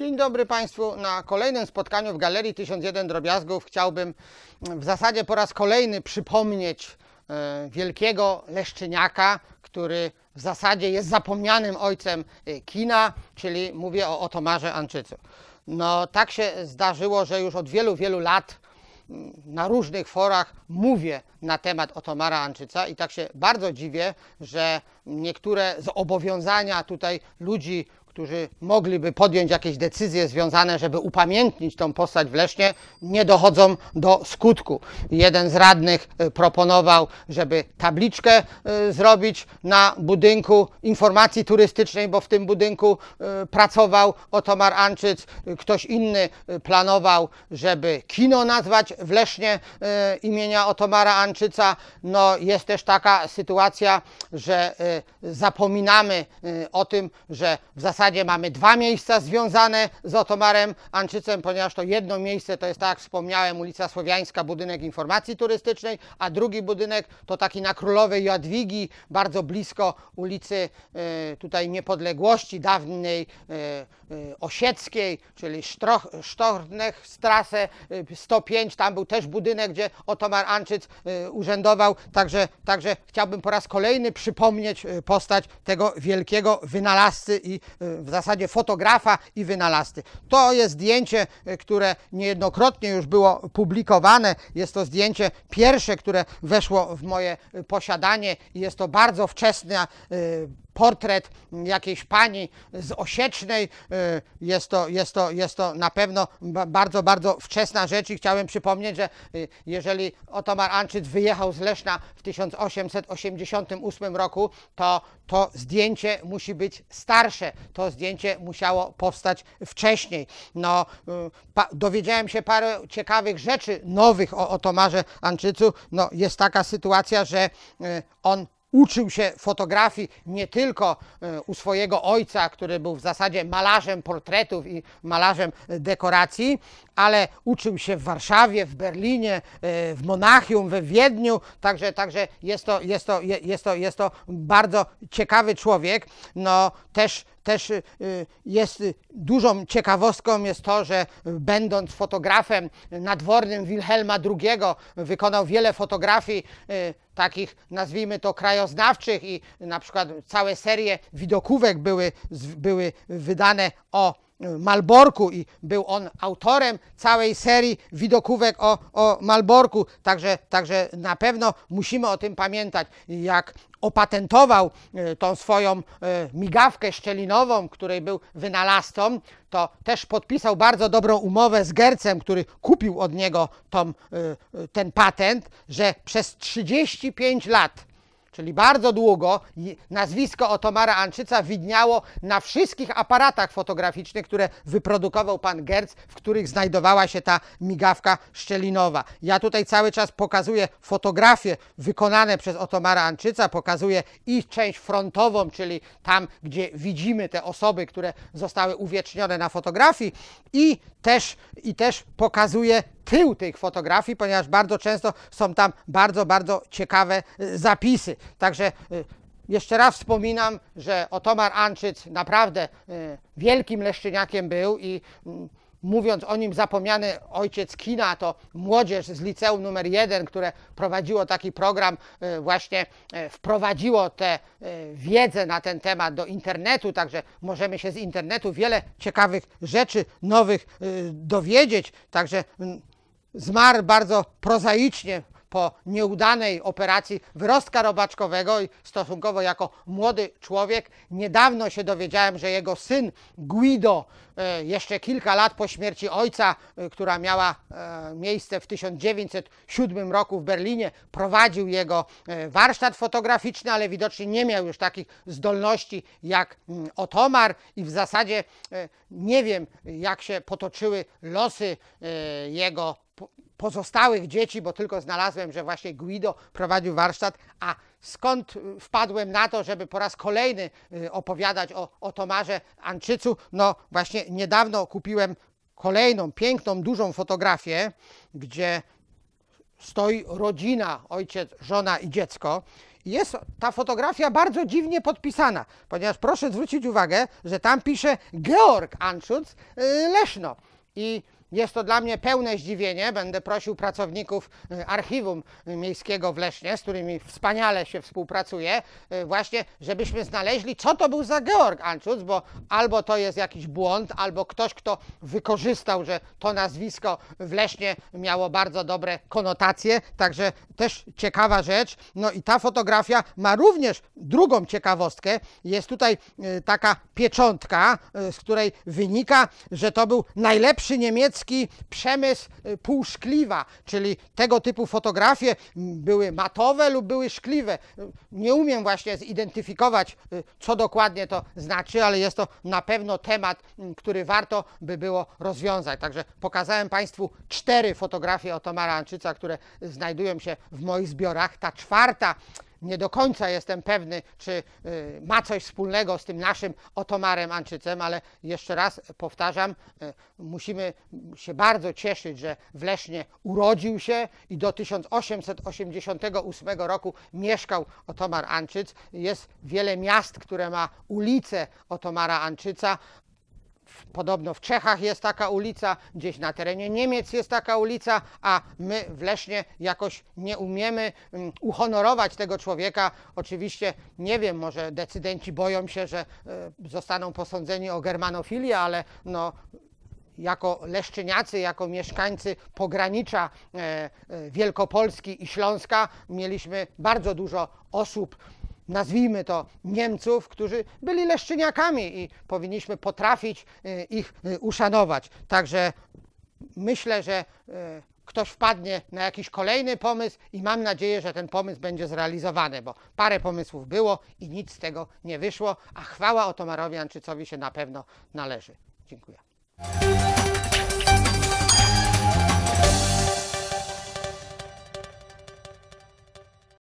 Dzień dobry Państwu. Na kolejnym spotkaniu w Galerii 1001 Drobiazgów chciałbym w zasadzie po raz kolejny przypomnieć wielkiego Leszczyniaka, który w zasadzie jest zapomnianym ojcem kina, czyli mówię o Otomarze Anczycu. No tak się zdarzyło, że już od wielu, wielu lat na różnych forach mówię na temat Otomara Anczyca i tak się bardzo dziwię, że niektóre zobowiązania tutaj ludzi, którzy mogliby podjąć jakieś decyzje związane, żeby upamiętnić tą postać w Lesznie, nie dochodzą do skutku. Jeden z radnych proponował, żeby tabliczkę zrobić na budynku informacji turystycznej, bo w tym budynku pracował Otomar Anczyc. Ktoś inny planował, żeby kino nazwać w Lesznie imienia Otomara Anczyca. No jest też taka sytuacja, że zapominamy o tym, że w zasadzie mamy dwa miejsca związane z Otomarem Anczycem, ponieważ to jedno miejsce to jest, tak jak wspomniałem, ulica Słowiańska, budynek informacji turystycznej, a drugi budynek to taki na Królowej Jadwigi, bardzo blisko ulicy tutaj Niepodległości, dawnej Osieckiej, czyli Sztornechstrasse 105, tam był też budynek, gdzie Otomar Anczyc urzędował, także chciałbym po raz kolejny przypomnieć postać tego wielkiego wynalazcy i w zasadzie fotografa i wynalazcy. To jest zdjęcie, które niejednokrotnie już było publikowane. Jest to zdjęcie pierwsze, które weszło w moje posiadanie i jest to bardzo wczesny portret jakiejś pani z Osiecznej. Jest to na pewno bardzo, bardzo wczesna rzecz i chciałem przypomnieć, że jeżeli Otomar Anczyc wyjechał z Leszna w 1888 roku, to zdjęcie musi być starsze. To zdjęcie musiało powstać wcześniej. No, dowiedziałem się parę ciekawych rzeczy nowych o Otomarze Anczycu. No, jest taka sytuacja, że on uczył się fotografii nie tylko u swojego ojca, który był w zasadzie malarzem portretów i malarzem dekoracji, ale uczył się w Warszawie, w Berlinie, w Monachium, we Wiedniu, także jest to bardzo ciekawy człowiek. No też jest dużą ciekawostką jest to, że będąc fotografem nadwornym Wilhelma II wykonał wiele fotografii takich, nazwijmy to, krajoznawczych i na przykład całe serie widokówek były wydane o Malborku i był on autorem całej serii widokówek o Malborku, także na pewno musimy o tym pamiętać. Jak opatentował tą swoją migawkę szczelinową, której był wynalazcą, to też podpisał bardzo dobrą umowę z Gercem, który kupił od niego ten patent, że przez 35 lat, czyli bardzo długo, nazwisko Otomara Anczyca widniało na wszystkich aparatach fotograficznych, które wyprodukował pan Gerc, w których znajdowała się ta migawka szczelinowa. Ja tutaj cały czas pokazuję fotografie wykonane przez Otomara Anczyca, pokazuję i część frontową, czyli tam, gdzie widzimy te osoby, które zostały uwiecznione na fotografii, i też pokazuję tył tych fotografii, ponieważ bardzo często są tam bardzo, bardzo ciekawe zapisy. Także jeszcze raz wspominam, że Otomar Anczyc naprawdę wielkim Leszczyniakiem był i mówiąc o nim zapomniany ojciec kina, to młodzież z liceum nr 1, które prowadziło taki program, właśnie wprowadziło tę wiedzę na ten temat do internetu, także możemy się z internetu wiele ciekawych rzeczy nowych dowiedzieć. Także zmarł bardzo prozaicznie po nieudanej operacji wyrostka robaczkowego i stosunkowo jako młody człowiek. Niedawno się dowiedziałem, że jego syn Guido jeszcze kilka lat po śmierci ojca, która miała miejsce w 1907 roku w Berlinie, prowadził jego warsztat fotograficzny, ale widocznie nie miał już takich zdolności jak Otomar i w zasadzie nie wiem, jak się potoczyły losy jego pozostałych dzieci, bo tylko znalazłem, że właśnie Guido prowadził warsztat, a skąd wpadłem na to, żeby po raz kolejny opowiadać o Otomarze Anczycu? No właśnie niedawno kupiłem kolejną piękną, dużą fotografię, gdzie stoi rodzina, ojciec, żona i dziecko. jest ta fotografia bardzo dziwnie podpisana, ponieważ proszę zwrócić uwagę, że tam pisze Georg Anschutz, Leszno. I jest to dla mnie pełne zdziwienie. Będę prosił pracowników archiwum miejskiego w Lesznie, z którymi wspaniale się współpracuje, właśnie żebyśmy znaleźli, co to był za Georg Anschutz, bo albo to jest jakiś błąd, albo ktoś, kto wykorzystał, że to nazwisko w Lesznie miało bardzo dobre konotacje, także też ciekawa rzecz. No i ta fotografia ma również drugą ciekawostkę. Jest tutaj taka pieczątka, z której wynika, że to był najlepszy niemiecki przemysł półszkliwa, czyli tego typu fotografie były matowe lub były szkliwe. Nie umiem właśnie zidentyfikować, co dokładnie to znaczy, ale jest to na pewno temat, który warto by było rozwiązać. Także pokazałem Państwu 4 fotografie Ottomara Anschütza, które znajdują się w moich zbiorach. Ta czwarta, nie do końca jestem pewny, czy ma coś wspólnego z tym naszym Ottomarem Anschützem, ale jeszcze raz powtarzam, musimy się bardzo cieszyć, że w Lesznie urodził się i do 1888 roku mieszkał Ottomar Anschütz. Jest wiele miast, które ma ulicę Ottomara Anschütza. Podobno w Czechach jest taka ulica, gdzieś na terenie Niemiec jest taka ulica, a my w Lesznie jakoś nie umiemy uhonorować tego człowieka. Oczywiście, nie wiem, może decydenci boją się, że zostaną posądzeni o germanofilię, ale no, jako leszczyniacy, jako mieszkańcy pogranicza Wielkopolski i Śląska mieliśmy bardzo dużo osób, nazwijmy to Niemców, którzy byli leszczyniakami i powinniśmy potrafić ich uszanować. Także myślę, że ktoś wpadnie na jakiś kolejny pomysł i mam nadzieję, że ten pomysł będzie zrealizowany, bo parę pomysłów było i nic z tego nie wyszło, a chwała Ottomarowi Anschützowi się na pewno należy. Dziękuję.